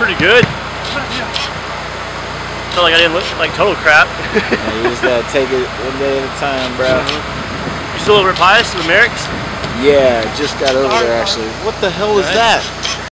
pretty good. Felt like I didn't look like total crap. Yeah, you just gotta take it one day at a time, bro. You still over at Pius with Merrick's? Yeah, just got over there actually. What the hell is that?